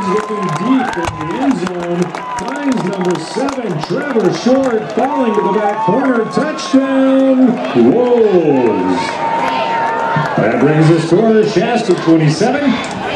Collins looking deep in the end zone. Finds number 7, Trevor, short, falling to the back corner. Touchdown, Wolves. That brings the score, Shasta 27,